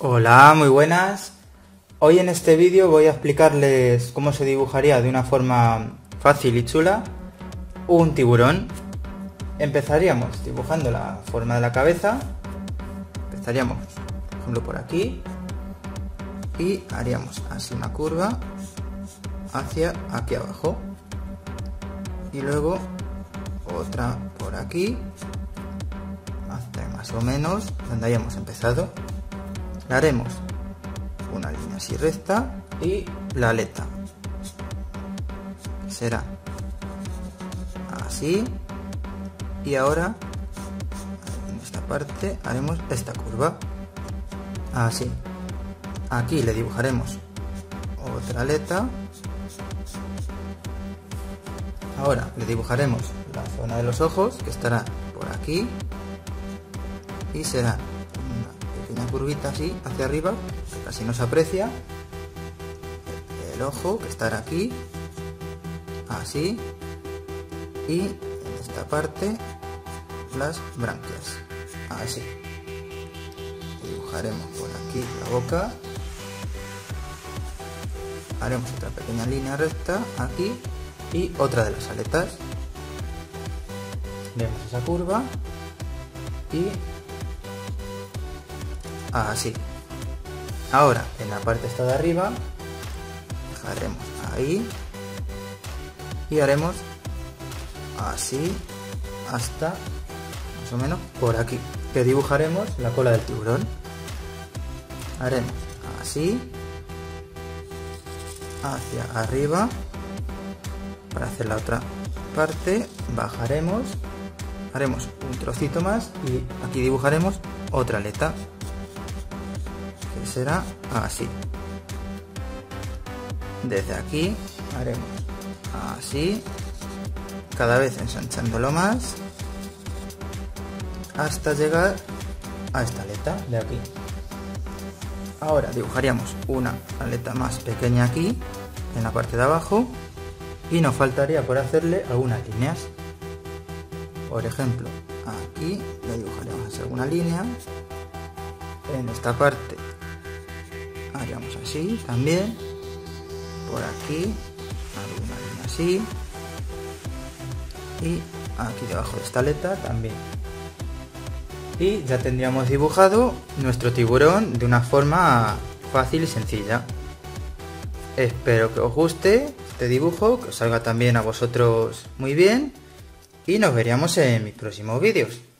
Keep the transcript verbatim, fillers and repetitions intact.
Hola, muy buenas. Hoy en este vídeo voy a explicarles cómo se dibujaría de una forma fácil y chula un tiburón. Empezaríamos dibujando la forma de la cabeza. Empezaríamos, por ejemplo, por aquí y haríamos así una curva hacia aquí abajo y luego otra por aquí hasta más o menos donde hayamos empezado. Le haremos una línea así recta y la aleta será así, y ahora en esta parte haremos esta curva así. Aquí le dibujaremos otra aleta. Ahora le dibujaremos la zona de los ojos, que estará por aquí, y será una pequeña curvita así hacia arriba, que casi no se aprecia. El ojo, que estará aquí, así, y en esta parte las branquias, así. Dibujaremos por aquí la boca, haremos otra pequeña línea recta aquí y otra de las aletas. Vemos esa curva y así. Ahora en la parte esta de arriba dejaremos ahí y haremos así hasta más o menos por aquí, que dibujaremos la cola del tiburón. Haremos así hacia arriba. Para hacer la otra parte bajaremos, haremos un trocito más y aquí dibujaremos otra aleta, que será así. Desde aquí haremos así, cada vez ensanchándolo más hasta llegar a esta aleta de aquí. Ahora dibujaríamos una aleta más pequeña aquí en la parte de abajo y nos faltaría por hacerle algunas líneas. Por ejemplo, aquí le dibujaremos alguna línea. En esta parte haríamos así también. Por aquí alguna línea así. Y aquí debajo de esta aleta también. Y ya tendríamos dibujado nuestro tiburón de una forma fácil y sencilla. Espero que os guste este dibujo, que os salga también a vosotros muy bien, y nos veríamos en mis próximos vídeos.